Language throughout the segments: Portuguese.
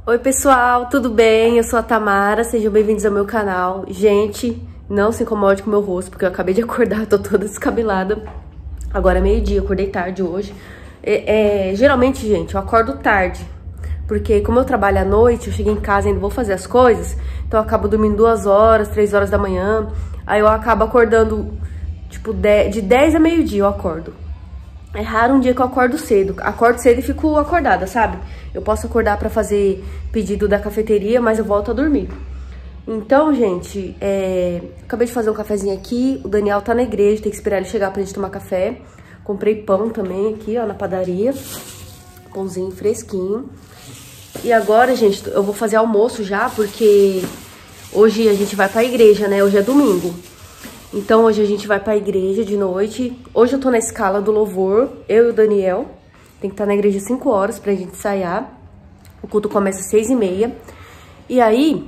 Oi pessoal, tudo bem? Eu sou a Tamara, sejam bem-vindos ao meu canal. Gente, não se incomode com o meu rosto, porque eu acabei de acordar, tô toda descabelada. Agora é meio-dia, acordei tarde hoje. Geralmente, gente, eu acordo tarde, porque como eu trabalho à noite, eu chego em casa e ainda vou fazer as coisas, então eu acabo dormindo 2 horas, 3 horas da manhã, aí eu acabo acordando, tipo, de 10 a meio-dia eu acordo. É raro um dia que eu acordo cedo e fico acordada, sabe? Eu posso acordar pra fazer pedido da cafeteria, mas eu volto a dormir. Então, gente, acabei de fazer um cafezinho aqui, o Daniel tá na igreja, tem que esperar ele chegar pra gente tomar café. Comprei pão também aqui, ó, na padaria, pãozinho fresquinho. E agora, gente, eu vou fazer almoço já, porque hoje a gente vai pra igreja, né? Hoje é domingo. Então, hoje a gente vai pra igreja de noite. Hoje eu tô na escala do louvor, eu e o Daniel. Tem que estar na igreja 5 horas pra gente ensaiar. O culto começa às 6h30. E aí,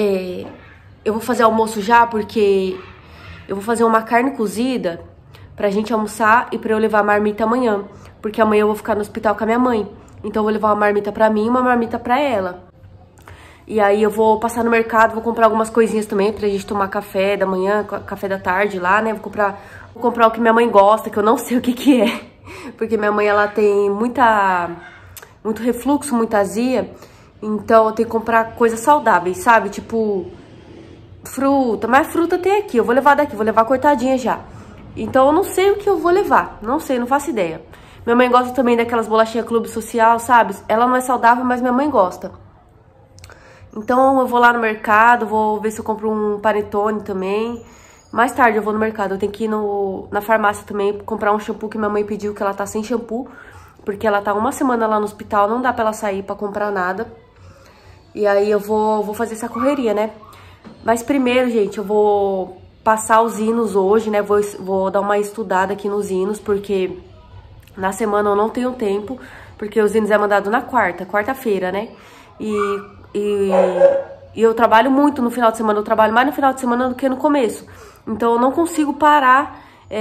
eu vou fazer almoço já, porque eu vou fazer uma carne cozida pra gente almoçar e pra eu levar a marmita amanhã. Porque amanhã eu vou ficar no hospital com a minha mãe. Então, eu vou levar uma marmita pra mim e uma marmita pra ela. E aí eu vou passar no mercado, vou comprar algumas coisinhas também pra gente tomar café da manhã, café da tarde lá, né? Vou comprar o que minha mãe gosta, que eu não sei o que é. Porque minha mãe, ela tem muito refluxo, muita azia. Então eu tenho que comprar coisas saudáveis, sabe? Tipo, fruta. Mas fruta tem aqui, eu vou levar daqui, vou levar cortadinha já. Então eu não sei o que eu vou levar, não sei, não faço ideia. Minha mãe gosta também daquelas bolachinhas Clube Social, sabe? Ela não é saudável, mas minha mãe gosta. Então eu vou lá no mercado, vou ver se eu compro um panetone também. Mais tarde eu vou no mercado, eu tenho que ir na farmácia também comprar um shampoo que minha mãe pediu, que ela tá sem shampoo. Porque ela tá 1 semana lá no hospital, não dá pra ela sair pra comprar nada. E aí eu vou fazer essa correria, né? Mas primeiro, gente, eu vou passar os hinos hoje, né? Vou dar uma estudada aqui nos hinos, porque na semana eu não tenho tempo. Porque os hinos é mandado na quarta-feira, né? E eu trabalho muito no final de semana, eu trabalho mais no final de semana do que no começo. Então eu não consigo parar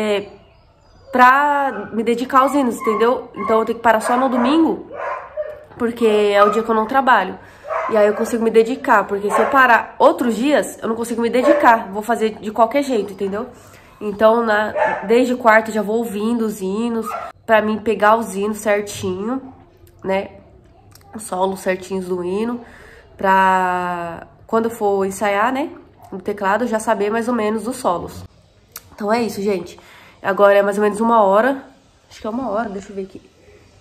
pra me dedicar aos hinos, entendeu? Então eu tenho que parar só no domingo, porque é o dia que eu não trabalho. E aí eu consigo me dedicar, porque se eu parar outros dias, eu não consigo me dedicar. Vou fazer de qualquer jeito, entendeu? Então desde quarta eu já vou ouvindo os hinos, pra mim pegar os hinos certinho, né? Os solos certinhos do hino. Pra quando eu for ensaiar, né, no teclado, já saber mais ou menos os solos. Então é isso, gente. Agora é mais ou menos 1 hora. Acho que é 1 hora, deixa eu ver aqui.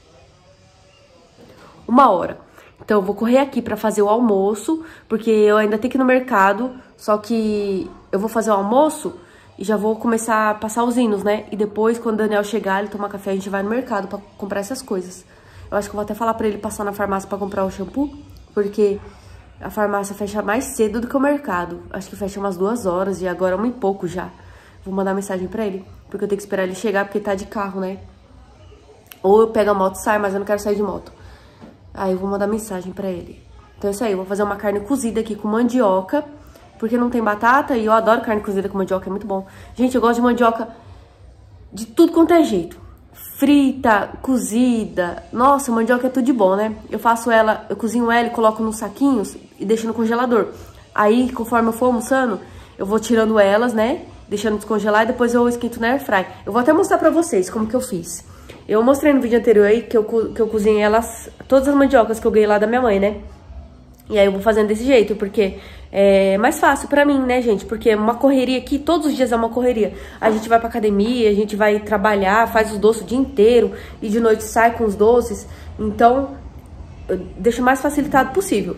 1 hora. Então eu vou correr aqui pra fazer o almoço, porque eu ainda tenho que ir no mercado. Só que eu vou fazer o almoço e já vou começar a passar os hinos, né? E depois, quando o Daniel chegar, ele tomar café, a gente vai no mercado pra comprar essas coisas. Eu acho que eu vou até falar pra ele passar na farmácia pra comprar o shampoo, porque a farmácia fecha mais cedo do que o mercado. Acho que fecha umas 2 horas e agora 1 e pouco já. Vou mandar mensagem pra ele, porque eu tenho que esperar ele chegar, porque ele tá de carro, né? Ou eu pego a moto e saio, mas eu não quero sair de moto. Aí eu vou mandar mensagem pra ele. Então é isso aí, eu vou fazer uma carne cozida aqui com mandioca, porque não tem batata e eu adoro carne cozida com mandioca, é muito bom. Gente, eu gosto de mandioca de tudo quanto é jeito. Frita, cozida, nossa, mandioca é tudo de bom, né? Eu cozinho ela e coloco nos saquinhos e deixo no congelador. Aí, conforme eu for almoçando, eu vou tirando elas, né? Deixando descongelar e depois eu esquento na airfry. Eu vou até mostrar pra vocês como que eu fiz. Eu mostrei no vídeo anterior aí que eu cozinhei elas, todas as mandiocas que eu ganhei lá da minha mãe, né? E aí eu vou fazendo desse jeito, porque é mais fácil pra mim, né, gente? Porque uma correria aqui, todos os dias é uma correria. A gente vai pra academia, a gente vai trabalhar, faz os doces o dia inteiro e de noite sai com os doces. Então, deixa o mais facilitado possível.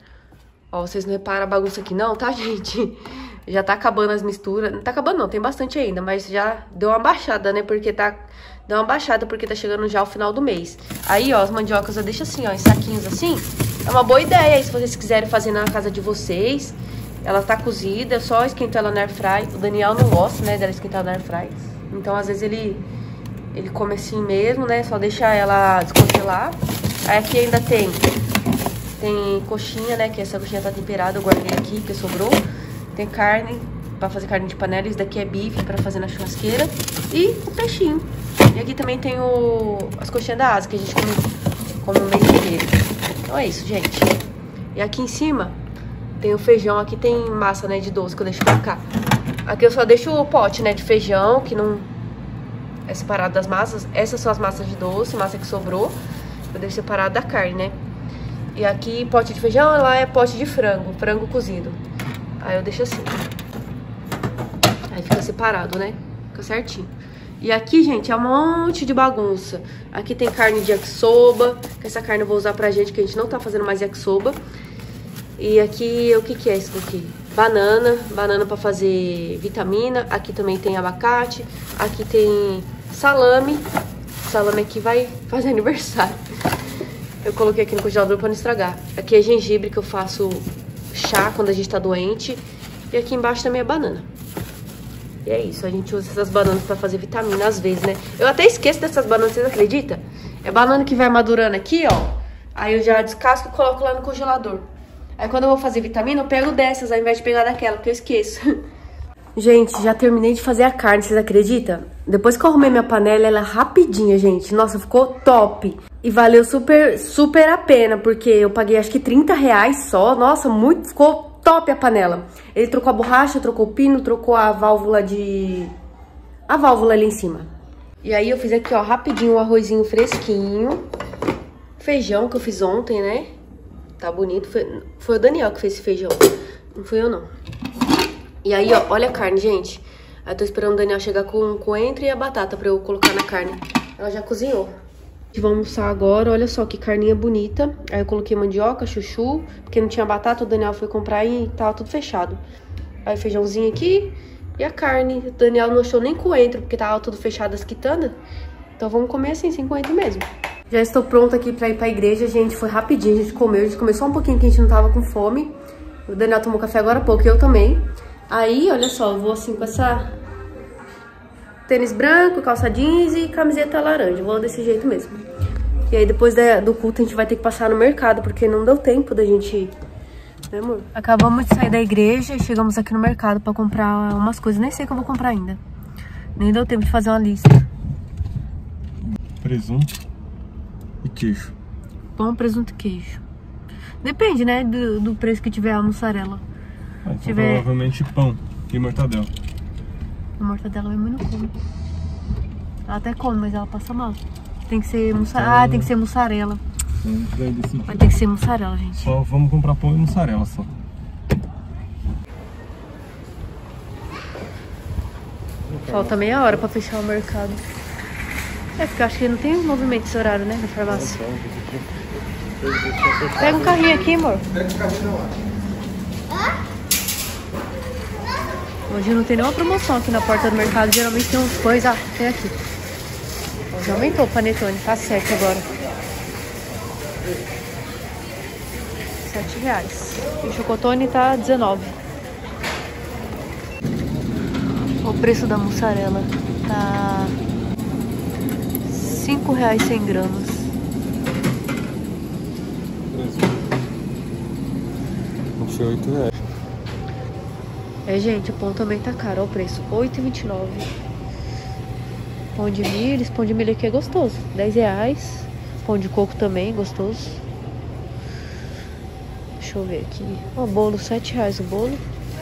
Ó, vocês não reparam a bagunça aqui não, tá, gente? Já tá acabando as misturas. Não tá acabando não, tem bastante ainda, mas já deu uma baixada, né? Deu uma baixada porque tá chegando já o final do mês. Aí, ó, as mandiocas eu deixo assim, ó, em saquinhos assim. É uma boa ideia aí, se vocês quiserem fazer na casa de vocês. Ela tá cozida, só esquento ela na airfry. O Daniel não gosta, né, dela esquentar na airfry. Então, às vezes, ele come assim mesmo, né? Só deixa ela descongelar. Aí aqui ainda tem coxinha, né? Que essa coxinha tá temperada, eu guardei aqui, que sobrou. Tem carne, pra fazer carne de panela. Isso daqui é bife pra fazer na churrasqueira. E o peixinho. E aqui também tem as coxinhas da asa, que a gente come o mês inteiro. Então é isso, gente. E aqui em cima tem o feijão, aqui tem massa, né, de doce que eu deixo pra cá. Aqui eu só deixo o pote, né, de feijão, que não é separado das massas. Essas são as massas de doce, massa que sobrou. Eu deixo separado da carne, né. E aqui pote de feijão, lá é pote de frango, frango cozido. Aí eu deixo assim. Aí fica separado, né, fica certinho. E aqui, gente, é um monte de bagunça. Aqui tem carne de yakisoba, que essa carne eu vou usar pra gente, que a gente não tá fazendo mais yakisoba. E aqui, o que que é isso daqui? Banana pra fazer vitamina. Aqui também tem abacate. Aqui tem salame. Salame aqui vai fazer aniversário. Eu coloquei aqui no congelador pra não estragar. Aqui é gengibre, que eu faço chá quando a gente tá doente. E aqui embaixo também é banana. E é isso, a gente usa essas bananas pra fazer vitamina às vezes, né? Eu até esqueço dessas bananas, vocês acreditam? É banana que vai madurando aqui, ó. Aí eu já descasco e coloco lá no congelador. Aí quando eu vou fazer vitamina, eu pego dessas ao invés de pegar daquela, porque eu esqueço. Gente, já terminei de fazer a carne, vocês acreditam? Depois que eu arrumei minha panela, ela é rapidinha, gente. Nossa, ficou top. E valeu super a pena, porque eu paguei acho que R$30 só. Nossa, ficou top a panela. Ele trocou a borracha, trocou o pino, trocou a válvula ali em cima. E aí eu fiz aqui, ó, rapidinho um arrozinho fresquinho. Feijão que eu fiz ontem, né? Tá bonito. Foi o Daniel que fez esse feijão. Não fui eu, não. E aí, ó, olha a carne, gente. Aí eu tô esperando o Daniel chegar com o coentro e a batata pra eu colocar na carne. Ela já cozinhou. Vamos almoçar agora, olha só que carninha bonita. Aí eu coloquei mandioca, chuchu, porque não tinha batata, o Daniel foi comprar e tava tudo fechado. Aí feijãozinho aqui e a carne. O Daniel não achou nem coentro, porque tava tudo fechado as quitandas. Então vamos comer assim, sem coentro mesmo. Já estou pronta aqui pra ir pra igreja, gente. Foi rapidinho, a gente comeu. A gente comeu só um pouquinho que a gente não tava com fome. O Daniel tomou café agora há pouco e eu também. Aí, olha só, eu vou assim com essa tênis branco, calça jeans e camiseta laranja. Vou desse jeito mesmo. E aí depois do culto a gente vai ter que passar no mercado, porque não deu tempo da gente ir. Né, amor? Acabamos de sair da igreja e chegamos aqui no mercado pra comprar umas coisas. Nem sei o que eu vou comprar ainda. Nem deu tempo de fazer uma lista. Presunto e queijo. Pão, presunto e queijo. Depende, né, do preço que tiver a mussarela. Então provavelmente pão e mortadela. A mortadela minha mãe não come. Ela até come, mas ela passa mal. Tem que ser mussarela. Ah, tem que ser mussarela. Vai ter que ser mussarela, gente. Só vamos comprar pão e mussarela só. Falta meia hora pra fechar o mercado. É, porque eu acho que não tem movimento esse horário, né, na farmácia. Pega um carrinho aqui, amor. Pega um carrinho lá. Hoje não tem nenhuma promoção aqui na porta do mercado. Geralmente tem uns pães. Ah, tem aqui. Já aumentou o panetone. Tá certo agora. R$7. E o chocotone tá 19. O preço da mussarela tá R$5 100 gramas. R$8. É, gente, o pão também tá caro. Olha o preço, R$8,29. Pão de milho, esse pão de milho aqui é gostoso, R$10. Pão de coco também, gostoso. Deixa eu ver aqui. Ó, bolo, R$7 o bolo.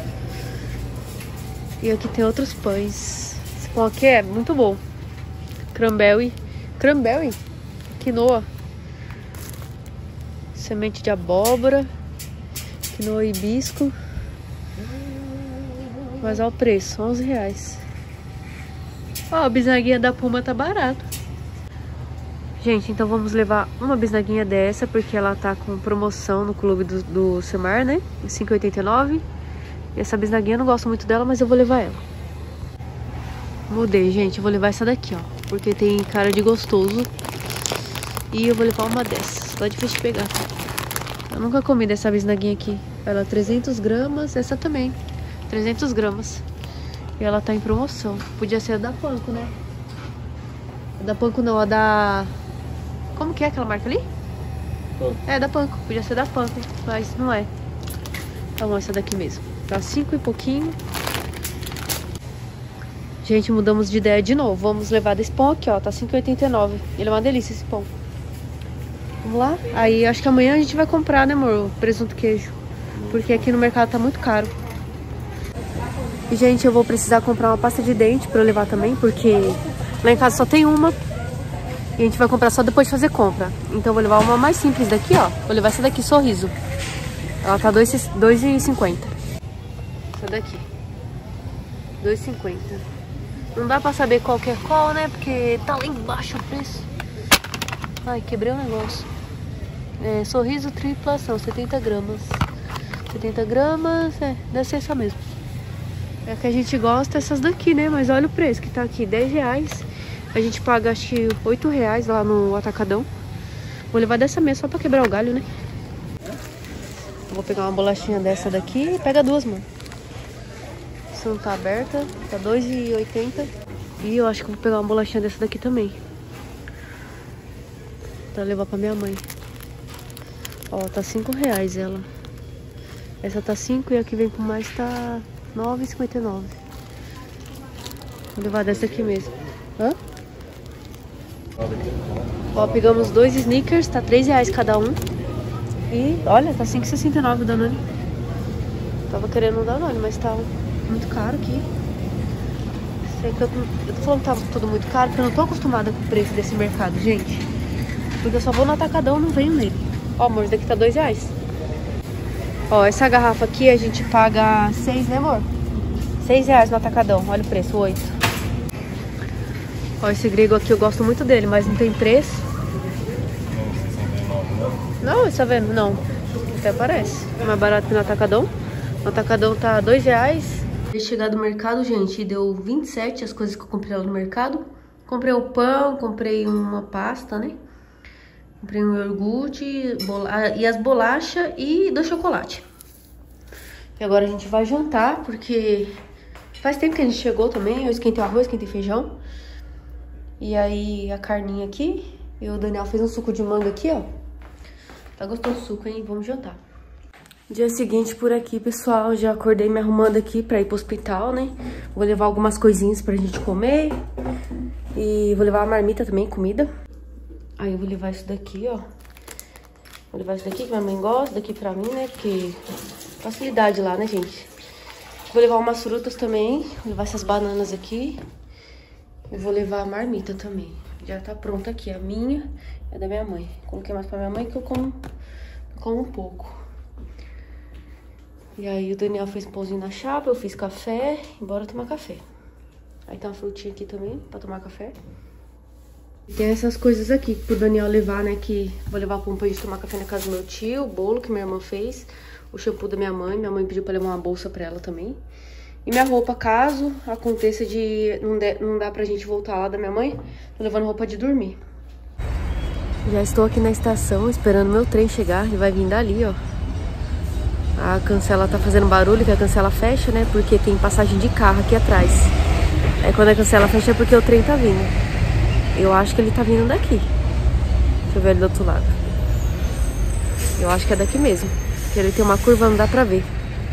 E aqui tem outros pães. Esse pão aqui é muito bom. Cranberry. Quinoa. Semente de abóbora. Quinoa e hibisco. Mas olha o preço, R$11. Ó, a bisnaguinha da Puma tá barato. Gente, então vamos levar uma bisnaguinha dessa, porque ela tá com promoção no clube do Semar, né? R$5,89. E essa bisnaguinha eu não gosto muito dela, mas eu vou levar ela. Mudei, gente. Eu vou levar essa daqui, ó. Porque tem cara de gostoso. E eu vou levar uma dessas. Tá difícil de pegar. Eu nunca comi dessa bisnaguinha aqui. Ela é 300 gramas. Essa também. 300 gramas. E ela tá em promoção. Podia ser a da Panko, né? A da Panko não, a da... Como que é aquela marca ali? Panko. É, da Panko. Podia ser da Panko, mas não é. Então essa daqui mesmo. Tá 5 e pouquinho. Gente, mudamos de ideia de novo. Vamos levar desse pão aqui, ó. Tá 5,89. Ele é uma delícia esse pão. Vamos lá? Aí acho que amanhã a gente vai comprar, né, amor? O presunto queijo. Porque aqui no mercado tá muito caro. E, gente, eu vou precisar comprar uma pasta de dente pra eu levar também, porque lá em casa só tem uma. E a gente vai comprar só depois de fazer compra. Então eu vou levar uma mais simples daqui, ó. Vou levar essa daqui, Sorriso. Ela tá R$2,50. Essa daqui. R$2,50. Não dá pra saber qual que é qual, né? Porque tá lá embaixo o preço. Ai, quebrei o negócio. É, Sorriso tripla ação, 70 gramas. 70 gramas, deve ser essa mesmo. É que a gente gosta dessas daqui, né? Mas olha o preço que tá aqui, R$10. A gente paga, acho que, R$8 lá no Atacadão. Vou levar dessa mesmo, só pra quebrar o galho, né? Vou pegar uma bolachinha dessa daqui. Pega duas, mano. Essa não tá aberta, tá R$2,80. E eu acho que vou pegar uma bolachinha dessa daqui também. Pra levar pra minha mãe. Ó, tá R$5 ela. Essa tá 5 e a que vem com mais tá R$9,59. Vou levar dessa aqui mesmo. Hã? Ó, pegamos 2 sneakers, tá R$3 cada um. E olha, tá R$5,69 o Danone. Tava querendo um Danone, mas tá muito caro aqui. Sei que eu tô falando que tá tudo muito caro, porque eu não tô acostumada com o preço desse mercado, gente. Porque eu só vou no Atacadão e não venho nele. Ó, amor, esse daqui tá R$2. Ó, essa garrafa aqui a gente paga 6, né, amor? R$6 no Atacadão. Olha o preço, 8. Ó, esse grego aqui eu gosto muito dele, mas não tem preço. Não, você tá vendo? Não. Até parece. É mais barato que no Atacadão. No Atacadão tá R$2. Ia chegar do mercado, gente, e deu 27 as coisas que eu comprei lá no mercado. Comprei o pão, comprei uma pasta, né? Comprei um iogurte e as bolachas e 2 chocolates. E agora a gente vai jantar, porque faz tempo que a gente chegou também. Eu esquentei o arroz, esquentei feijão. E aí a carninha aqui. E o Daniel fez um suco de manga aqui, ó. Tá gostoso o suco, hein? Vamos jantar. Dia seguinte por aqui, pessoal. Já acordei me arrumando aqui pra ir pro hospital, né? Vou levar algumas coisinhas pra gente comer. E vou levar a marmita também, comida. Aí eu vou levar isso daqui, ó. Vou levar isso daqui que minha mãe gosta, daqui pra mim, né? Porque facilidade lá, né, gente? Vou levar umas frutas também. Vou levar essas bananas aqui. E vou levar a marmita também. Já tá pronta aqui, a minha e a da minha mãe. Coloquei mais pra minha mãe que eu como um pouco. E aí o Daniel fez um pãozinho na chapa, eu fiz café. E bora tomar café. Aí tem uma frutinha aqui também pra tomar café. Tem essas coisas aqui pro Daniel levar, né? Que vou levar pra gente tomar café na casa do meu tio. O bolo que minha irmã fez. O shampoo da minha mãe. Minha mãe pediu pra levar uma bolsa pra ela também. E minha roupa, caso aconteça de não dá pra gente voltar lá da minha mãe, tô levando roupa de dormir. Já estou aqui na estação esperando meu trem chegar. Ele vai vir dali, ó. A cancela tá fazendo barulho, que a cancela fecha, né? Porque tem passagem de carro aqui atrás. Aí quando a cancela fecha é porque o trem tá vindo. Eu acho que ele tá vindo daqui. Deixa eu ver ele do outro lado. Eu acho que é daqui mesmo. Porque ele tem uma curva, não dá pra ver.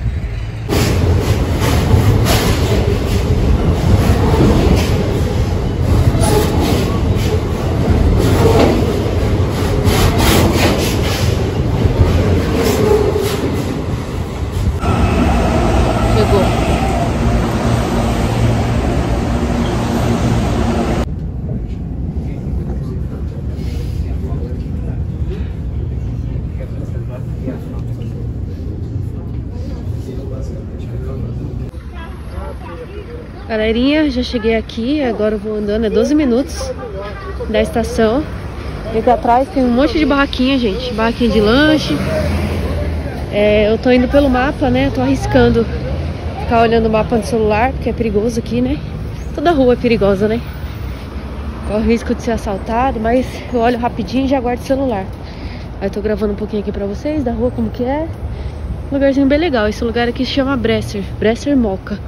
Galerinha, já cheguei aqui, agora eu vou andando, é 12 minutos da estação. E aqui atrás tem um monte de barraquinha, gente, barraquinha de lanche. Eu tô indo pelo mapa, né, tô arriscando ficar olhando o mapa no celular, porque é perigoso aqui, né. Toda rua é perigosa, né. Corre o risco de ser assaltado, mas eu olho rapidinho e já guardo o celular. Aí tô gravando um pouquinho aqui pra vocês, da rua como que é. Um lugarzinho bem legal, esse lugar aqui se chama Bresser Moca.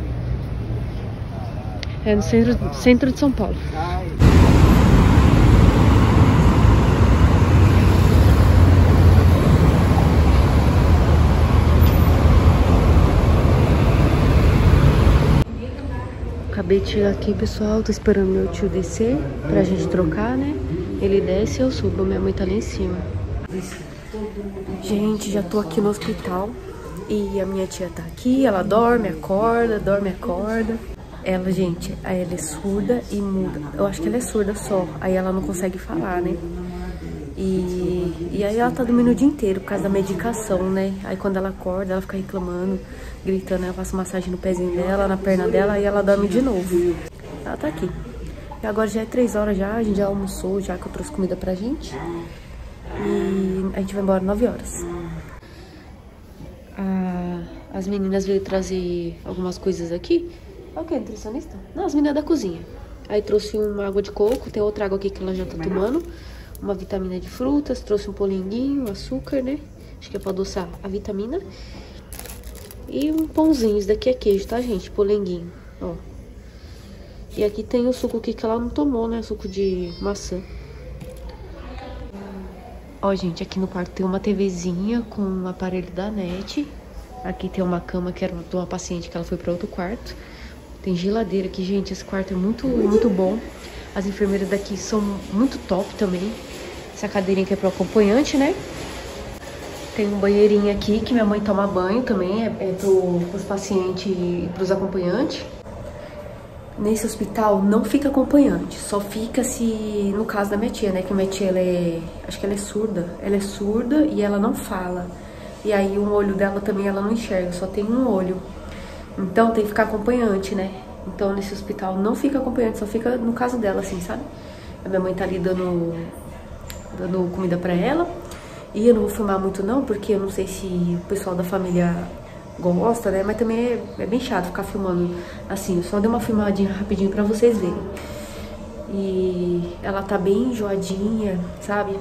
É no centro de São Paulo. Acabei de chegar aqui, pessoal. Tô esperando meu tio descer pra gente trocar, né? Ele desce e eu subo. Minha mãe tá ali em cima. Gente, já tô aqui no hospital e a minha tia tá aqui, ela dorme, acorda, dorme, acorda. Ela, gente, aí ela é surda e muda. Eu acho que ela é surda só, aí ela não consegue falar, né? E aí ela tá dormindo o dia inteiro por causa da medicação, né? Aí quando ela acorda, ela fica reclamando, gritando, eu faço massagem no pezinho dela, na perna dela, aí ela dorme de novo. Ela tá aqui. E agora já é 3 horas já, a gente já almoçou, já que eu trouxe comida pra gente. E a gente vai embora 9 horas. As meninas veio trazer algumas coisas aqui. É o que, nutricionista? Não, as meninas da cozinha. Aí trouxe uma água de coco, tem outra água aqui que ela já tá tomando. Uma vitamina de frutas, trouxe um polenguinho, açúcar, né? Acho que é pra adoçar a vitamina. E um pãozinho, isso daqui é queijo, tá, gente? Polenguinho, ó. E aqui tem o suco aqui que ela não tomou, né? Suco de maçã. Ó, gente, aqui no quarto tem uma TVzinha com um aparelho da NET. Aqui tem uma cama que era de uma paciente que ela foi pra outro quarto. Tem geladeira aqui, gente. Esse quarto é muito bom. As enfermeiras daqui são muito top também. Essa cadeirinha aqui é pro acompanhante, né? Tem um banheirinho aqui que minha mãe toma banho também. É pros pacientes e pros acompanhantes. Nesse hospital não fica acompanhante. Só fica se... No caso da minha tia, né? Que minha tia, ela é... Acho que ela é surda. Ela é surda e ela não fala. E aí um olho dela também ela não enxerga. Só tem um olho. Então tem que ficar acompanhante, né? Então nesse hospital não fica acompanhante, só fica no caso dela, assim, sabe? A minha mãe tá ali dando comida pra ela. E eu não vou filmar muito não, porque eu não sei se o pessoal da família gosta, né? Mas também é bem chato ficar filmando assim. Eu só dei uma filmadinha rapidinho pra vocês verem. E ela tá bem enjoadinha, sabe?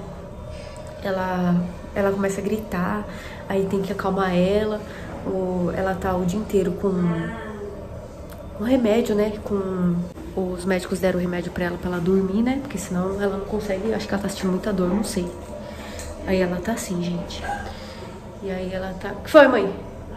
Ela começa a gritar, aí tem que acalmar ela. Ela tá o dia inteiro com um remédio, né? Os médicos deram o remédio pra ela dormir, né? Porque senão ela não consegue, acho que ela tá sentindo muita dor, não sei. Aí ela tá assim, gente. E aí ela tá... O que foi, mãe?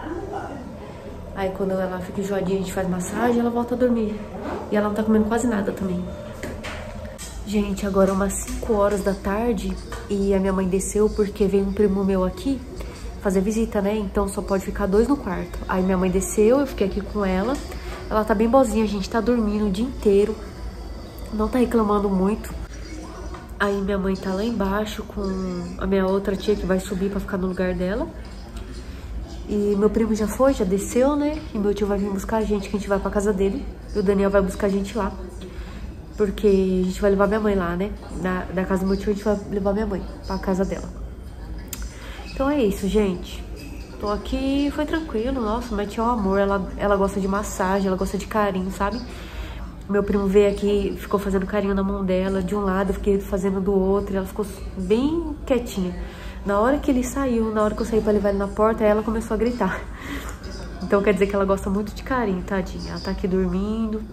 Aí quando ela fica enjoadinha, a gente faz massagem, ela volta a dormir. E ela não tá comendo quase nada também. Gente, agora é umas 5 horas da tarde e a minha mãe desceu porque veio um primo meu aqui fazer visita, né? Então só pode ficar 2 no quarto. Aí minha mãe desceu, eu fiquei aqui com ela. Ela tá bem boazinha, a gente tá dormindo o dia inteiro. Não tá reclamando muito. Aí minha mãe tá lá embaixo com a minha outra tia que vai subir pra ficar no lugar dela. E meu primo já foi, já desceu, né? E meu tio vai vir buscar a gente, que a gente vai pra casa dele. E o Daniel vai buscar a gente lá. Porque a gente vai levar minha mãe lá, né? Da casa do meu tio, a gente vai levar minha mãe pra casa dela. Então é isso, gente. Tô aqui, foi tranquilo. Nossa, minha tia é um amor. Ela gosta de massagem, ela gosta de carinho, sabe? Meu primo veio aqui, ficou fazendo carinho na mão dela. De um lado, eu fiquei fazendo do outro. E ela ficou bem quietinha. Na hora que ele saiu, na hora que eu saí pra levar ele na porta, aí ela começou a gritar. Então quer dizer que ela gosta muito de carinho, tadinha. Ela tá aqui dormindo.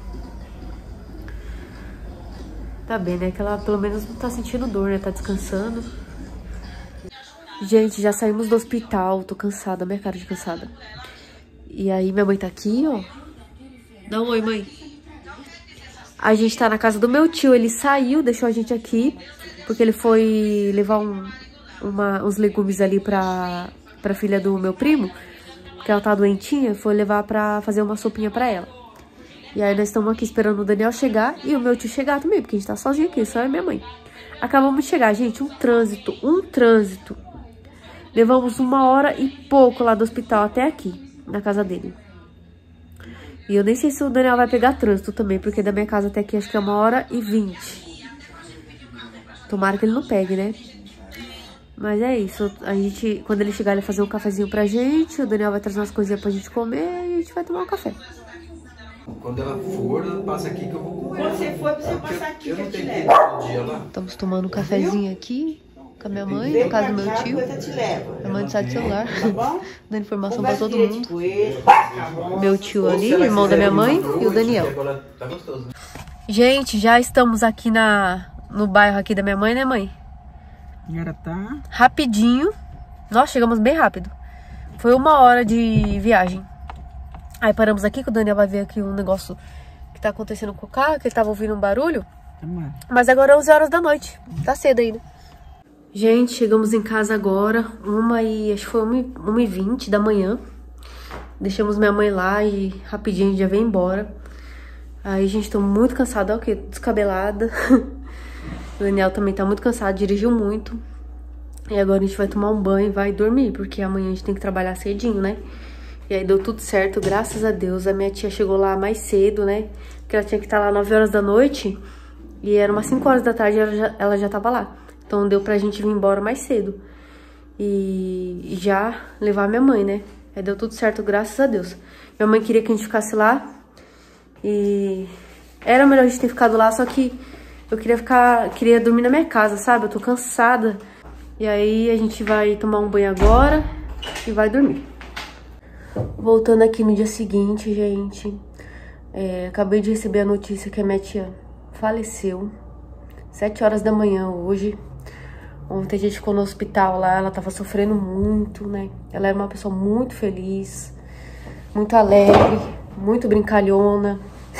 Tá bem, né? Que ela pelo menos não tá sentindo dor, né? Tá descansando. Gente, já saímos do hospital. Tô cansada, minha cara de cansada. E aí minha mãe tá aqui, ó. Dá um oi, mãe. A gente tá na casa do meu tio. Ele saiu, deixou a gente aqui. Porque ele foi levar uns legumes ali pra filha do meu primo. Porque ela tá doentinha. Foi levar pra fazer uma sopinha pra ela. E aí nós estamos aqui esperando o Daniel chegar e o meu tio chegar também, porque a gente tá sozinho aqui, só eu e minha mãe. Acabamos de chegar, gente, um trânsito. Levamos 1 hora e pouco lá do hospital até aqui, na casa dele. E eu nem sei se o Daniel vai pegar trânsito também, porque da minha casa até aqui acho que é 1h20. Tomara que ele não pegue, né? Mas é isso, a gente, quando ele chegar, ele vai fazer um cafezinho pra gente, o Daniel vai trazer umas coisinhas pra gente comer e a gente vai tomar um café. Quando ela for, ela passa aqui que eu vou comer. Quando você for, você passar aqui, eu não te tenho levo. tempo todo dia lá. Estamos tomando um cafezinho aqui com a minha mãe, Vem na casa do pra meu cá, tio. depois eu te levo. Minha mãe sai do celular, Tá bom? dando informação pra todo Conversa mundo. com ele, tá bom? Meu tio Ou ali, se ela irmão da quiser minha ir mãe pra e o noite, Daniel. que agora tá gostoso, né? Gente, já estamos aqui no bairro aqui da minha mãe, né, mãe? Garatá. Rapidinho. Nós chegamos bem rápido. Foi 1 hora de viagem. Aí paramos aqui, que o Daniel vai ver aqui um negócio que tá acontecendo com o carro, que ele tava ouvindo um barulho. Mas agora é 11 horas da noite. Tá cedo ainda. Gente, chegamos em casa agora, acho que foi 1h20 da manhã. Deixamos minha mãe lá e rapidinho a gente já veio embora. Aí, gente, tô muito cansada, ó, que descabelada. O Daniel também tá muito cansado, dirigiu muito. E agora a gente vai tomar um banho e vai dormir, porque amanhã a gente tem que trabalhar cedinho, né? E aí deu tudo certo, graças a Deus. A minha tia chegou lá mais cedo, né? Porque ela tinha que estar lá 9 horas da noite. E era umas 5 horas da tarde e ela já tava lá. Então deu pra gente vir embora mais cedo. E já levar minha mãe, né? Aí deu tudo certo, graças a Deus. Minha mãe queria que a gente ficasse lá. E era melhor a gente ter ficado lá, só que eu queria dormir na minha casa, sabe? Eu tô cansada. E aí a gente vai tomar um banho agora e vai dormir. Voltando aqui no dia seguinte, gente. Acabei de receber a notícia que a minha tia faleceu. 7 horas da manhã hoje. Ontem a gente ficou no hospital lá, ela tava sofrendo muito, né? Ela era uma pessoa muito feliz, muito alegre, muito brincalhona.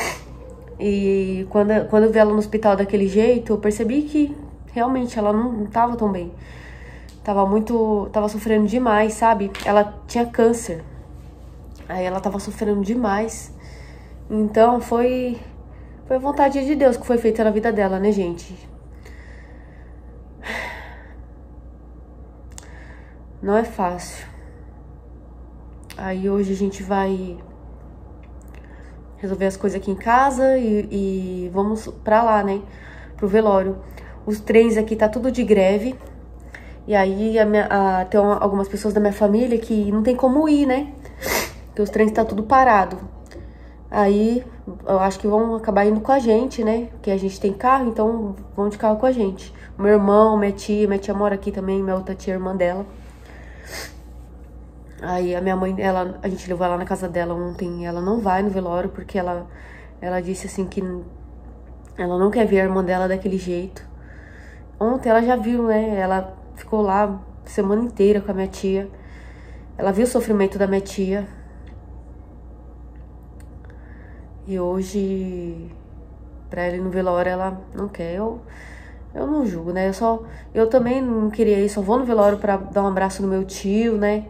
E quando eu vi ela no hospital daquele jeito, eu percebi que realmente ela não tava tão bem. Tava sofrendo demais, sabe? Ela tinha câncer. Aí ela tava sofrendo demais. Então foi a vontade de Deus que foi feita na vida dela, né, gente? Não é fácil. Aí hoje a gente vai resolver as coisas aqui em casa e vamos pra lá, né? Pro velório. Os trens aqui tá tudo de greve. E aí tem algumas pessoas da minha família que não tem como ir, né? Porque os trens tá tudo parado. Aí eu acho que vão acabar indo com a gente, né? Porque a gente tem carro, então vão de carro com a gente. O meu irmão, minha tia mora aqui também, minha outra tia, irmã dela. Aí a minha mãe, a gente levou ela na casa dela ontem, ela não vai no velório, porque ela disse assim que ela não quer ver a irmã dela daquele jeito. Ontem ela já viu, né? Ela ficou lá a semana inteira com a minha tia. Ela viu o sofrimento da minha tia. E hoje, pra ela ir no velório, ela não quer. Eu não julgo, né? Eu também não queria ir, só vou no velório pra dar um abraço no meu tio, né?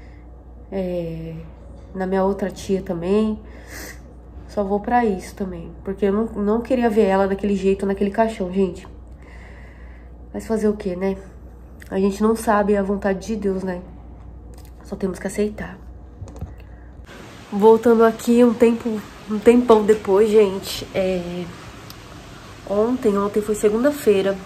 Na minha outra tia também. Só vou pra isso também. Porque eu não queria ver ela daquele jeito, naquele caixão, gente. Mas fazer o quê, né? A gente não sabe a vontade de Deus, né? Só temos que aceitar. Voltando aqui um tempão depois, gente. Ontem foi segunda-feira.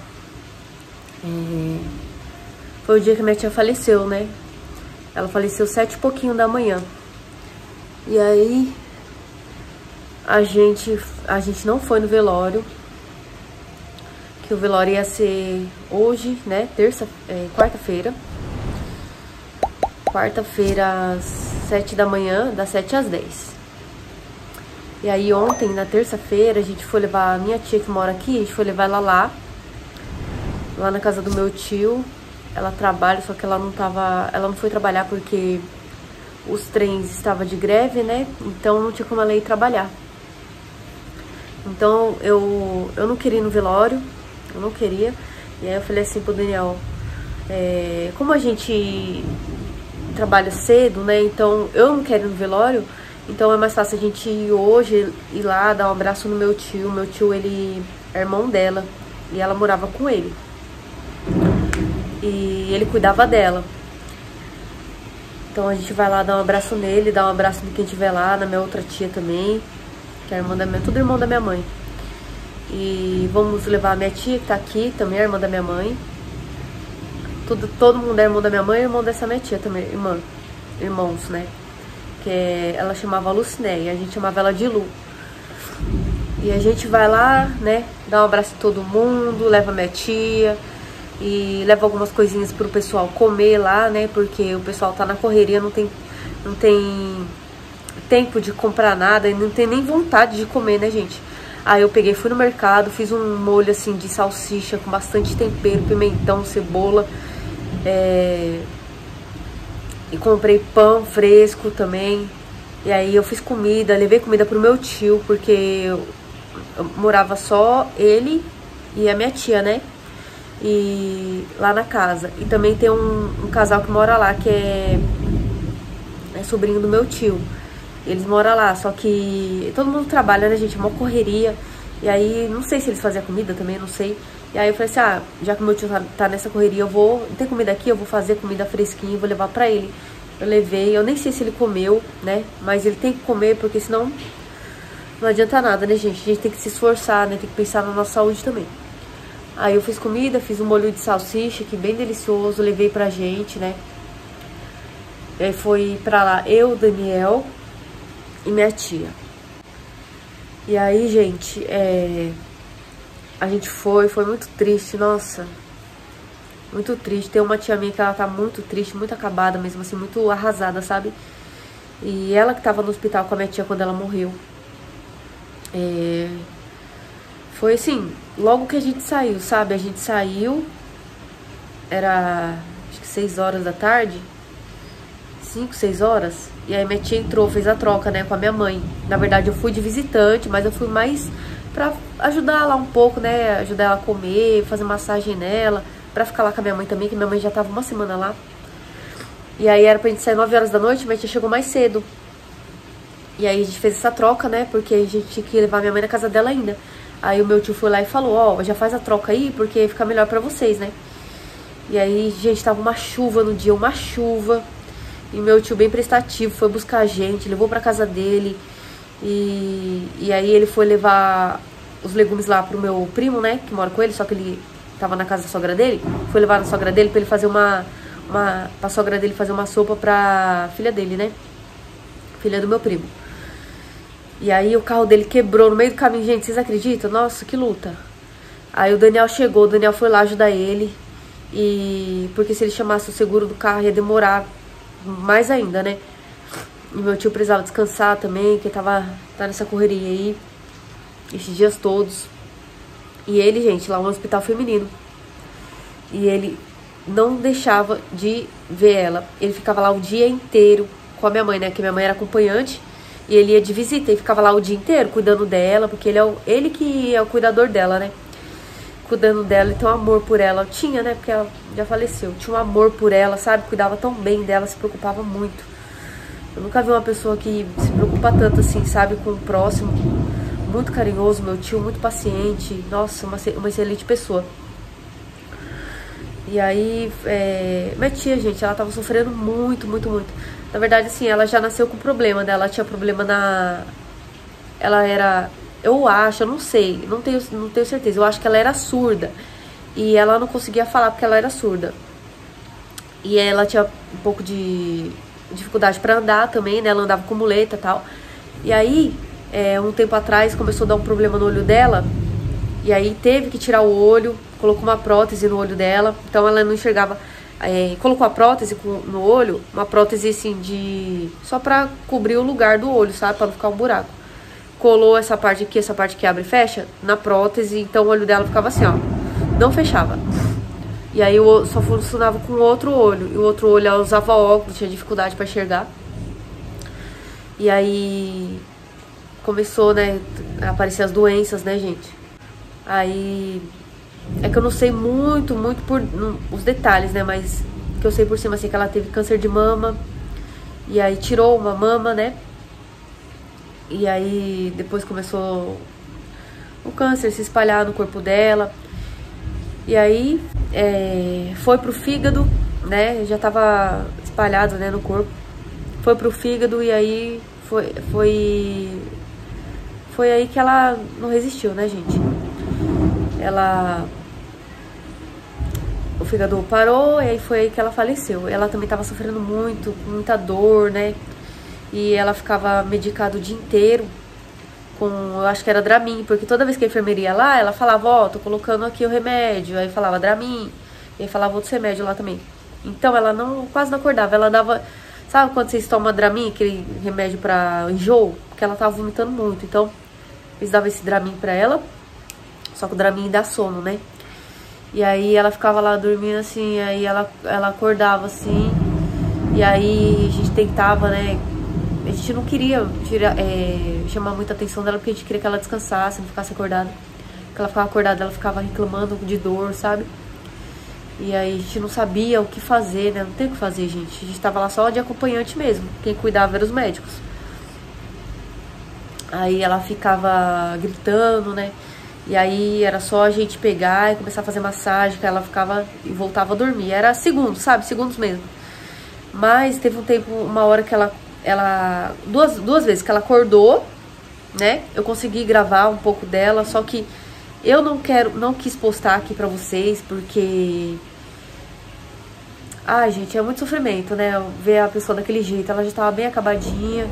Foi o dia que minha tia faleceu, né? Ela faleceu 7 e pouquinho da manhã. E aí a gente não foi no velório. Que o velório ia ser hoje, né? Quarta-feira. Quarta-feira às 7 da manhã, das 7 às 10. E aí ontem, na terça-feira, a gente foi levar a minha tia que mora aqui, a gente foi levar ela lá na casa do meu tio. Ela trabalha, só que ela não foi trabalhar porque os trens estavam de greve, né? Então não tinha como ela ir trabalhar. Então eu não queria ir no velório, eu não queria. E aí eu falei assim pro Daniel, como a gente trabalha cedo, né? Então eu não quero ir no velório, então é mais fácil a gente ir hoje, ir lá, dar um abraço no meu tio. Meu tio, ele é irmão dela e ela morava com ele. E ele cuidava dela. Então a gente vai lá dar um abraço nele, dar um abraço de quem estiver lá, na minha outra tia também, que é irmã da tudo irmão da minha mãe. E vamos levar a minha tia, que tá aqui, também é irmã da minha mãe. Todo mundo é irmão da minha mãe e irmão dessa minha tia também, irmãos, né? Ela chamava Lucinéia, a gente chamava ela de Lu. E a gente vai lá, né, dá um abraço em todo mundo, leva a minha tia e leva algumas coisinhas pro pessoal comer lá, né? Porque o pessoal tá na correria, não tem tempo de comprar nada e não tem nem vontade de comer, né, gente? Aí eu fui no mercado, fiz um molho assim de salsicha com bastante tempero, pimentão, cebola. E comprei pão fresco também. E aí eu fiz comida, levei comida pro meu tio, porque eu morava só ele e a minha tia, né? e lá na casa. E também tem um casal que mora lá, que é sobrinho do meu tio. Eles moram lá, só que todo mundo trabalha, né, gente? É uma correria. E aí, não sei se eles faziam comida também, não sei. E aí eu falei assim, ah, já que meu tio tá nessa correria, não tem comida aqui, eu vou fazer comida fresquinha e vou levar pra ele. Eu levei, eu nem sei se ele comeu, né? Mas ele tem que comer, porque senão não adianta nada, né, gente? A gente tem que se esforçar, né? Tem que pensar na nossa saúde também. Aí eu fiz comida, fiz um molho de salsicha, que bem delicioso, levei pra gente, né? E aí foi pra lá eu, Daniel e minha tia. E aí, gente, a gente foi muito triste, nossa. Muito triste. Tem uma tia minha que ela tá muito triste, muito acabada mesmo, assim, muito arrasada, sabe? E ela que tava no hospital com a minha tia quando ela morreu. Foi assim, logo que a gente saiu, sabe? A gente saiu, era acho que 6 horas da tarde, 5, 6 horas. E aí minha tia entrou, fez a troca, né, com a minha mãe. Na verdade eu fui de visitante, mas eu fui mais pra ajudar lá um pouco, né? Ajudar ela a comer, fazer massagem nela, pra ficar lá com a minha mãe também, que minha mãe já tava uma semana lá. E aí era pra gente sair 9 horas da noite, minha tia chegou mais cedo. E aí a gente fez essa troca, né? Porque a gente tinha que levar minha mãe na casa dela ainda. Aí o meu tio foi lá e falou, ó, já faz a troca aí, porque fica melhor pra vocês, né? E aí, gente, tava uma chuva no dia, uma chuva. E meu tio bem prestativo, foi buscar a gente, levou pra casa dele. E aí ele foi levar os legumes lá pro meu primo, né? Que mora com ele, só que ele tava na casa da sogra dele. Foi levar na sogra dele pra ele fazer pra sogra dele fazer uma sopa pra filha dele, né? Filha do meu primo. E aí o carro dele quebrou no meio do caminho, gente, vocês acreditam? Nossa, que luta. Aí o Daniel chegou, o Daniel foi lá ajudar ele. Porque se ele chamasse o seguro do carro ia demorar mais ainda, né? E meu tio precisava descansar também, que tá nessa correria aí, esses dias todos. E ele, gente, lá no hospital feminino. E ele não deixava de ver ela. Ele ficava lá o dia inteiro com a minha mãe, né? Que minha mãe era acompanhante. E ele ia de visita e ficava lá o dia inteiro cuidando dela, porque ele que é o cuidador dela, né? Cuidando dela, e tem um amor por ela. Tinha, né? Porque ela já faleceu. Tinha um amor por ela, sabe? Cuidava tão bem dela, se preocupava muito. Eu nunca vi uma pessoa que se preocupa tanto assim, sabe? Com o próximo. Muito carinhoso, meu tio, muito paciente. Nossa, uma excelente pessoa. E aí, minha tia, gente, ela tava sofrendo muito, muito, muito. Na verdade, assim, ela já nasceu com problema, né? Ela tinha problema ela era... Eu acho, eu não sei, não tenho certeza. Eu acho que ela era surda. E ela não conseguia falar porque ela era surda. E ela tinha um pouco de dificuldade pra andar também, né? Ela andava com muleta e tal. E aí, um tempo atrás, começou a dar um problema no olho dela. E aí teve que tirar o olho, colocou uma prótese no olho dela. Então ela não enxergava... colocou a prótese no olho, uma prótese assim só pra cobrir o lugar do olho, sabe? Pra não ficar um buraco. Colou essa parte que abre e fecha, na prótese, então o olho dela ficava assim, ó, não fechava. E aí só funcionava com o outro olho, e o outro olho ela usava óculos, tinha dificuldade pra enxergar. E aí começou, né, a aparecer as doenças, né, gente? Aí, é que eu não sei muito por os detalhes, né, mas que eu sei por cima, assim, que ela teve câncer de mama, e aí tirou uma mama, né? E aí depois começou o câncer se espalhar no corpo dela. E aí foi pro fígado, né? Já tava espalhado, né, no corpo. Foi pro fígado e aí foi aí que ela não resistiu, né, gente? O fígado parou e aí foi aí que ela faleceu. Ela também tava sofrendo muito, com muita dor, né? E ela ficava medicada o dia inteiro com, eu acho que era Dramin, porque toda vez que a enfermeira ia lá, ela falava, ó, tô colocando aqui o remédio. Aí falava Dramin, e aí falava outros remédios lá também. Então ela quase não acordava, ela dava, sabe quando vocês tomam Dramin, aquele remédio pra enjoo? Porque ela tava vomitando muito, então eles davam esse Dramin pra ela, só que o Dramin dá sono, né? E aí ela ficava lá dormindo assim, aí ela acordava assim, e aí a gente tentava, né? A gente não queria chamar muita atenção dela, porque a gente queria que ela descansasse, não ficasse acordada. Porque ela ficava acordada, ela ficava reclamando de dor, sabe? E aí a gente não sabia o que fazer, né? Não tem o que fazer, gente. A gente tava lá só de acompanhante mesmo. Quem cuidava eram os médicos. Aí ela ficava gritando, né? E aí era só a gente pegar e começar a fazer massagem, que ela ficava e voltava a dormir. Era segundos, sabe? Segundos mesmo. Mas teve um tempo, uma hora que ela duas vezes que ela acordou, né? Eu consegui gravar um pouco dela, só que eu não quis postar aqui pra vocês, porque... Ai, gente, é muito sofrimento, né? Ver a pessoa daquele jeito. Ela já tava bem acabadinha.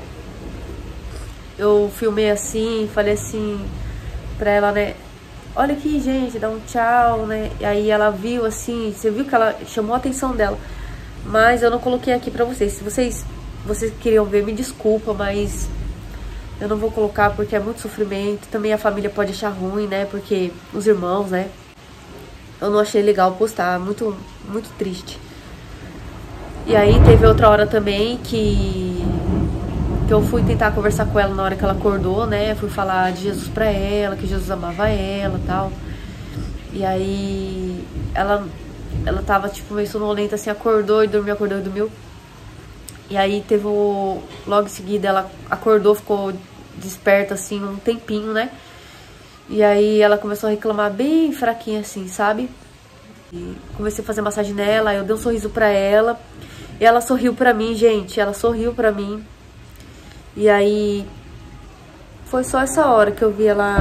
Eu filmei assim, falei assim pra ela, né? Olha aqui, gente, dá um tchau, né? E aí ela viu assim, você viu que ela chamou a atenção dela. Mas eu não coloquei aqui pra vocês. Se vocês queriam ver, me desculpa, mas eu não vou colocar porque é muito sofrimento. Também a família pode achar ruim, né? Porque os irmãos, né? Eu não achei legal postar, muito, muito triste. E aí teve outra hora também que eu fui tentar conversar com ela na hora que ela acordou, né? Fui falar de Jesus pra ela, que Jesus amava ela e tal. E aí ela tava tipo meio sonolenta assim, acordou e dormiu. E aí teve logo em seguida ela acordou, ficou desperta assim um tempinho, né? E aí ela começou a reclamar bem fraquinha assim, sabe? E comecei a fazer massagem nela, eu dei um sorriso pra ela. E ela sorriu pra mim, gente, ela sorriu pra mim. E aí foi só essa hora que eu vi ela...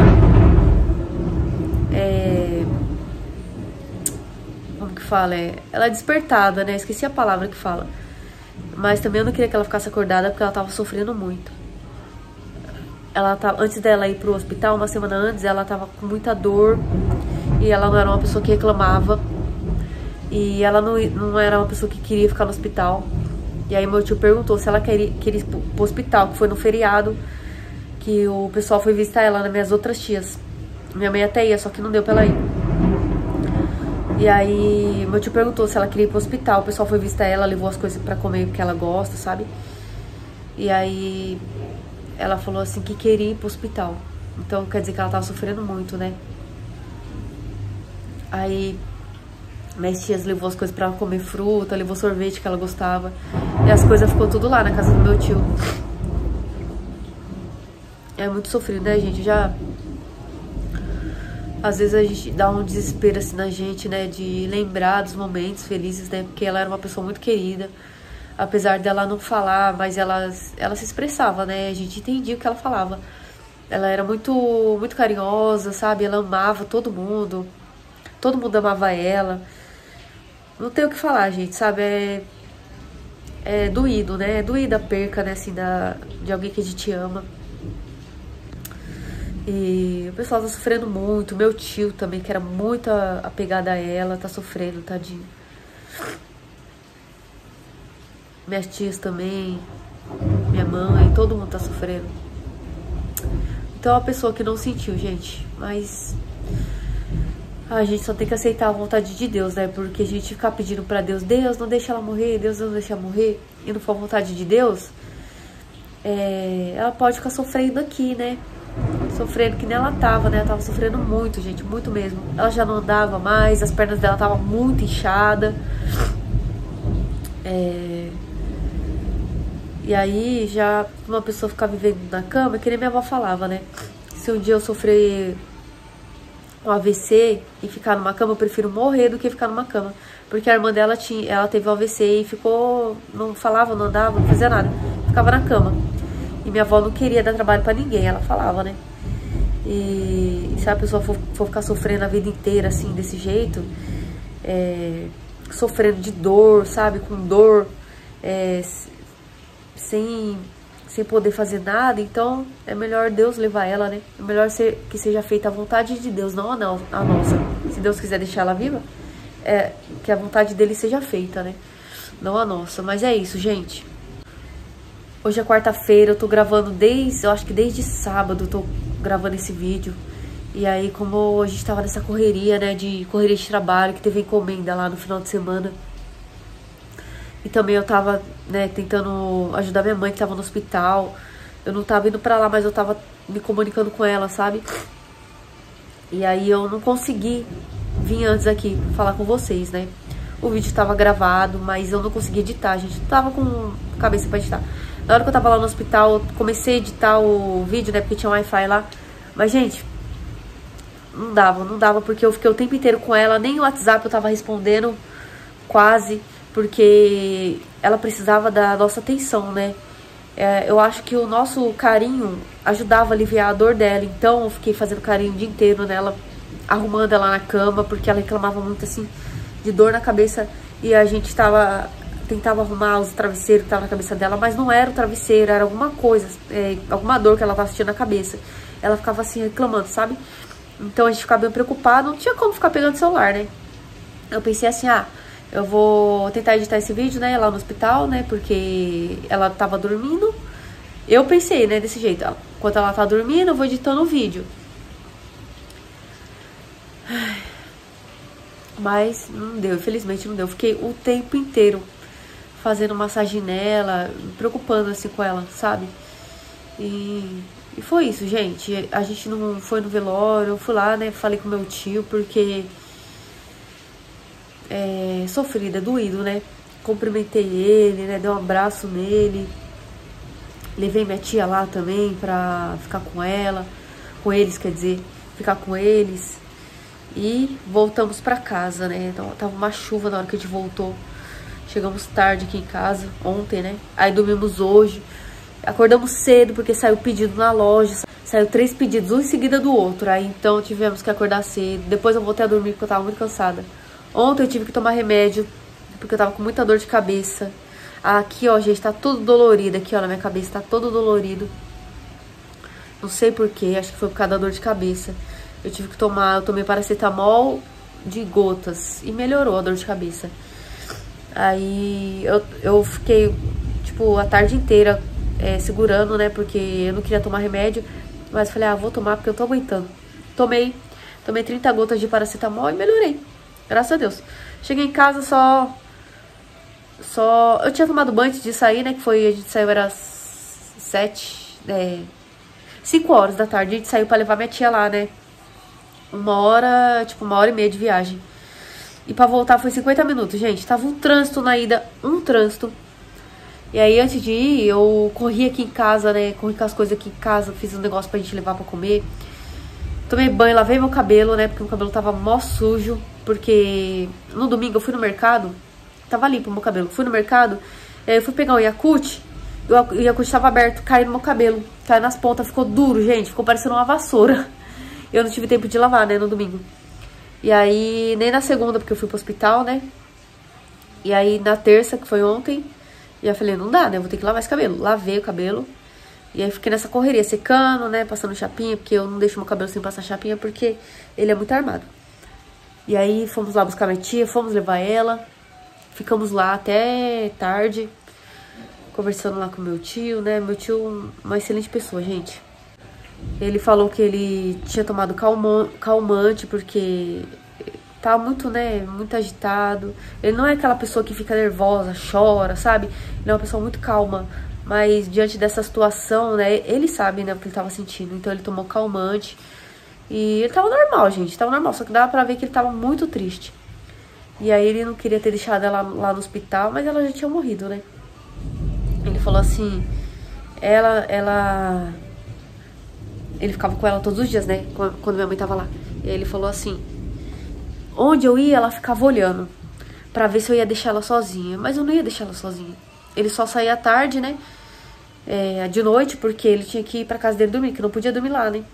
Como que fala? Ela despertada, né? Esqueci a palavra que fala. Mas também eu não queria que ela ficasse acordada porque ela tava sofrendo muito. Antes dela ir pro hospital, uma semana antes, ela tava com muita dor. E ela não era uma pessoa que reclamava. E ela não era uma pessoa que queria ficar no hospital. E aí meu tio perguntou se ela queria ir pro hospital, que foi no feriado, que o pessoal foi visitar ela, nas minhas outras tias. Minha mãe até ia, só que não deu pra ela ir. E aí meu tio perguntou se ela queria ir pro hospital. O pessoal foi visitar ela, levou as coisas pra comer porque ela gosta, sabe? E aí ela falou assim que queria ir pro hospital. Então quer dizer que ela tava sofrendo muito, né? Aí minhas tias levou as coisas pra ela comer, fruta, levou sorvete que ela gostava. E as coisas ficou tudo lá na casa do meu tio. É muito sofrido, né, gente? Já... Às vezes a gente dá um desespero assim na gente, né? De lembrar dos momentos felizes, né? Porque ela era uma pessoa muito querida. Apesar dela não falar, mas ela se expressava, né? A gente entendia o que ela falava. Ela era muito, muito carinhosa, sabe? Ela amava todo mundo. Todo mundo amava ela. Não tem o que falar, gente, sabe? É doído, né? É doída a perca, né? Assim, de alguém que a gente ama. E o pessoal tá sofrendo muito. Meu tio também, que era muito apegado a ela, tá sofrendo, tadinho. Minhas tias também, minha mãe, todo mundo tá sofrendo. Então é uma pessoa que não sentiu, gente. Mas a gente só tem que aceitar a vontade de Deus, né? Porque a gente ficar pedindo pra Deus, Deus não deixa ela morrer, Deus não deixa ela morrer, e não for a vontade de Deus, ela pode ficar sofrendo aqui, né? Sofrendo que nem ela tava, né? Ela tava sofrendo muito, gente, muito mesmo. Ela já não andava mais, as pernas dela estavam muito inchadas. E aí, já uma pessoa ficar vivendo na cama, que nem minha avó falava, né? Se um dia eu sofrer um AVC e ficar numa cama, eu prefiro morrer do que ficar numa cama. Porque a irmã dela ela teve um AVC e ficou, não falava, não andava, não fazia nada. Ficava na cama. E minha avó não queria dar trabalho pra ninguém, ela falava, né? E se a pessoa for ficar sofrendo a vida inteira, assim, desse jeito, sofrendo de dor, sabe? Com dor, sem poder fazer nada, então é melhor Deus levar ela, né? É melhor que seja feita a vontade de Deus, não a nossa. Se Deus quiser deixar ela viva, que a vontade dele seja feita, né? Não a nossa. Mas é isso, gente. Hoje é quarta-feira, eu tô gravando eu acho que desde sábado eu tô gravando esse vídeo. E aí, como a gente tava nessa correria, né, correria de trabalho, que teve encomenda lá no final de semana. E também eu tava, né, tentando ajudar minha mãe que tava no hospital. Eu não tava indo pra lá, mas eu tava me comunicando com ela, sabe? E aí eu não consegui vim antes aqui falar com vocês, né? O vídeo tava gravado, mas eu não consegui editar, gente. Não tava com cabeça pra editar. Na hora que eu tava lá no hospital, eu comecei a editar o vídeo, né? Porque tinha Wi-Fi lá. Mas, gente, não dava, porque eu fiquei o tempo inteiro com ela. Nem o WhatsApp eu tava respondendo, quase, porque ela precisava da nossa atenção, né? Eu acho que o nosso carinho ajudava a aliviar a dor dela. Então, eu fiquei fazendo carinho o dia inteiro nela, arrumando ela na cama, porque ela reclamava muito, assim, de dor na cabeça. E a gente tentava arrumar os travesseiros que estavam na cabeça dela, mas não era o travesseiro, era alguma coisa, alguma dor que ela tava sentindo na cabeça. Ela ficava assim, reclamando, sabe? Então a gente ficava bem preocupado, não tinha como ficar pegando o celular, né? Eu pensei assim, eu vou tentar editar esse vídeo, né, lá no hospital, né, porque ela tava dormindo. Eu pensei, né, desse jeito, enquanto ela tá dormindo, eu vou editando o vídeo. Mas não deu, infelizmente não deu. Fiquei o tempo inteiro fazendo massagem nela, me preocupando assim com ela, sabe? E foi isso, gente. A gente não foi no velório, eu fui lá, né, falei com meu tio, porque sofrido, doído, né? Cumprimentei ele, né, dei um abraço nele. Levei minha tia lá também pra ficar com ela, com eles, quer dizer, ficar com eles. E voltamos pra casa, né? Então, tava uma chuva na hora que a gente voltou. Chegamos tarde aqui em casa, ontem, né? Aí dormimos hoje. Acordamos cedo, porque saiu pedido na loja. Saiu 3 pedidos, um em seguida do outro. Aí, então, tivemos que acordar cedo. Depois eu voltei a dormir, porque eu tava muito cansada. Ontem eu tive que tomar remédio, porque eu tava com muita dor de cabeça. Aqui, ó, gente, tá tudo dolorido. Aqui, ó, na minha cabeça, tá todo dolorido. Não sei porquê, acho que foi por causa da dor de cabeça. Eu tive que tomar, eu tomei paracetamol de gotas e melhorou a dor de cabeça. Aí eu fiquei, tipo, a tarde inteira segurando, né, porque eu não queria tomar remédio. Mas falei, vou tomar porque eu tô aguentando. Tomei 30 gotas de paracetamol e melhorei, graças a Deus. Cheguei em casa eu tinha tomado banho antes de sair, né, a gente saiu, era 5 horas da tarde, a gente saiu pra levar minha tia lá, né. 1 hora e meia de viagem. E pra voltar foi 50 minutos, gente. Tava um trânsito na ida, um trânsito. E aí, antes de ir, eu corri aqui em casa, né? Corri com as coisas aqui em casa, fiz um negócio pra gente levar pra comer. Tomei banho, lavei meu cabelo, né? Porque meu cabelo tava mó sujo. Porque no domingo eu fui no mercado, tava limpo o meu cabelo. Fui no mercado, eu fui pegar um Yakult. O Yakult tava aberto, caiu no meu cabelo. Caiu nas pontas, ficou duro, gente. Ficou parecendo uma vassoura. Eu não tive tempo de lavar, né, no domingo. E aí, nem na segunda, porque eu fui pro hospital, né? E aí, na terça, que foi ontem, e eu falei, não dá, né? Eu vou ter que lavar esse cabelo. Lavei o cabelo. E aí, fiquei nessa correria, secando, né? Passando chapinha, porque eu não deixo meu cabelo sem passar chapinha, porque ele é muito armado. E aí, fomos lá buscar minha tia, fomos levar ela. Ficamos lá até tarde, conversando lá com meu tio, né? Meu tio, uma excelente pessoa, gente. Ele falou que ele tinha tomado calmante porque tá muito, né, muito agitado. Ele não é aquela pessoa que fica nervosa, chora, sabe? Ele é uma pessoa muito calma. Mas diante dessa situação, né, ele sabe, né, o que ele tava sentindo. Então ele tomou calmante. E ele tava normal, gente, tava normal. Só que dava pra ver que ele tava muito triste. E aí ele não queria ter deixado ela lá no hospital, mas ela já tinha morrido, né? Ele falou assim, ele ficava com ela todos os dias, né? Quando minha mãe tava lá. E aí ele falou assim, onde eu ia, ela ficava olhando pra ver se eu ia deixar ela sozinha. Mas eu não ia deixar ela sozinha. Ele só saía à tarde, né? De noite, porque ele tinha que ir pra casa dele dormir, que não podia dormir lá, né?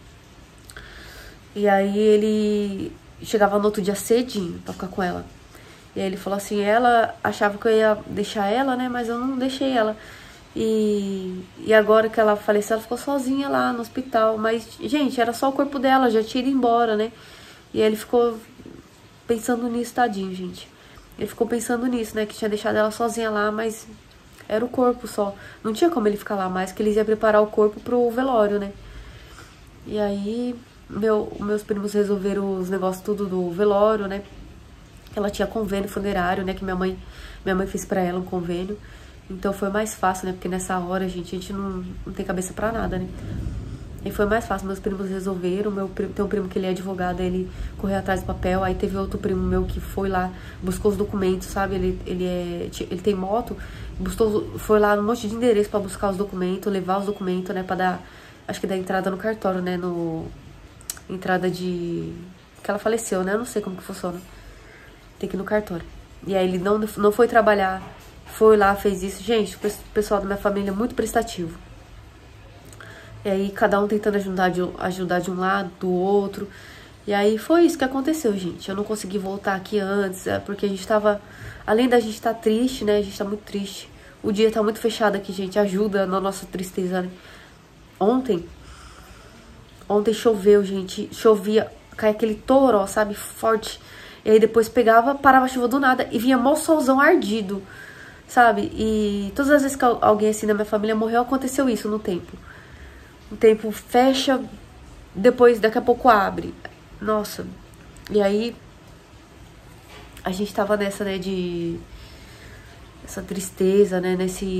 E aí ele chegava no outro dia cedinho pra ficar com ela. E aí ele falou assim, ela achava que eu ia deixar ela, né? Mas eu não deixei ela. E agora que ela faleceu, ela ficou sozinha lá no hospital. Mas, gente, era só o corpo dela, já tinha ido embora, né? E aí ele ficou pensando nisso, tadinho, gente. Ele ficou pensando nisso, né? Que tinha deixado ela sozinha lá, mas era o corpo só. Não tinha como ele ficar lá mais, que eles iam preparar o corpo pro velório, né? E aí, meus primos resolveram os negócios tudo do velório, né? Ela tinha convênio funerário, né? Que minha mãe fez pra ela um convênio. Então foi mais fácil, né? Porque nessa hora, gente, a gente não tem cabeça pra nada, né? E foi mais fácil, meus primos resolveram. Tem um primo que ele é advogado, ele correu atrás do papel. Aí teve outro primo meu que foi lá, buscou os documentos, sabe? Ele tem moto, foi lá num monte de endereço pra buscar os documentos, levar os documentos, né? Pra dar, acho que dar entrada no cartório, né? Entrada de... que ela faleceu, né? Eu não sei como que funciona. Tem que ir no cartório. E aí ele não foi trabalhar, foi lá, fez isso. Gente, o pessoal da minha família é muito prestativo. E aí cada um tentando ajudar de um lado, do outro. E aí foi isso que aconteceu, gente. Eu não consegui voltar aqui antes, porque a gente tava... Além da gente estar triste, né? A gente tá muito triste. O dia tá muito fechado aqui, gente. Ajuda na nossa tristeza, né? Ontem choveu, gente. Chovia, caia aquele toró, sabe? Forte. E aí depois parava a chuva do nada e vinha mó solzão ardido, sabe? E todas as vezes que alguém assim da minha família morreu, aconteceu isso no tempo. O tempo fecha, daqui a pouco abre. Nossa. E aí a gente tava nessa, né, essa tristeza, né,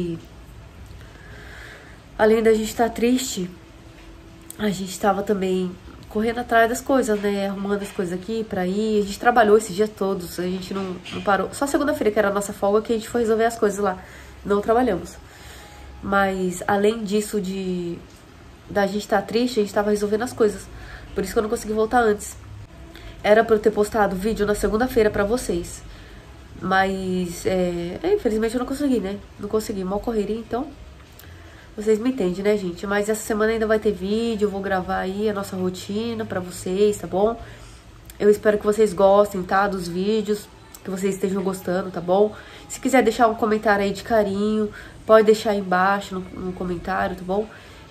além da gente estar triste, a gente tava também correndo atrás das coisas, né, arrumando as coisas aqui pra ir. A gente trabalhou esses dias todos, a gente não parou. Só segunda-feira, que era a nossa folga, que a gente foi resolver as coisas lá. Não trabalhamos. Mas além disso da gente estar triste, a gente tava resolvendo as coisas. Por isso que eu não consegui voltar antes. Era pra eu ter postado vídeo na segunda-feira pra vocês. Mas, infelizmente eu não consegui, né? Não consegui, mal correria, então... Vocês me entendem, né, gente? Mas essa semana ainda vai ter vídeo, eu vou gravar aí a nossa rotina pra vocês, tá bom? Eu espero que vocês gostem, tá? Dos vídeos, que vocês estejam gostando, tá bom? Se quiser deixar um comentário aí de carinho, pode deixar aí embaixo no comentário, tá bom?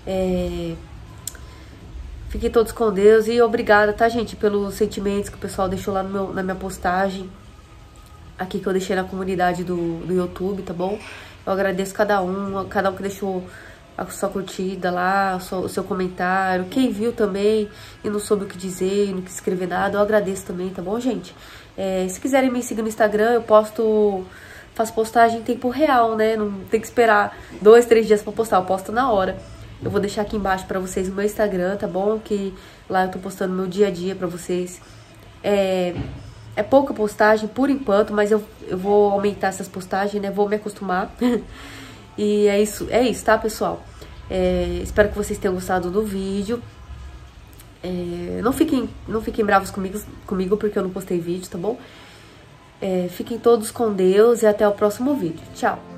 Fiquem todos com Deus e obrigada, tá, gente, pelos sentimentos que o pessoal deixou lá na minha postagem aqui que eu deixei na comunidade do YouTube, tá bom? Eu agradeço cada um que deixou a sua curtida lá, o seu comentário, quem viu também e não soube o que dizer, não quis escrever nada, eu agradeço também, tá bom, gente? Se quiserem me seguir no Instagram, eu faço postagem em tempo real, né? Não tem que esperar 2, 3 dias pra postar, eu posto na hora. Eu vou deixar aqui embaixo pra vocês o meu Instagram, tá bom? Que lá eu tô postando meu dia a dia pra vocês. É pouca postagem por enquanto, mas eu vou aumentar essas postagens, né? Vou me acostumar. E é isso, tá, pessoal? Espero que vocês tenham gostado do vídeo. Não fiquem bravos comigo porque eu não postei vídeo, tá bom? Fiquem todos com Deus e até o próximo vídeo. Tchau!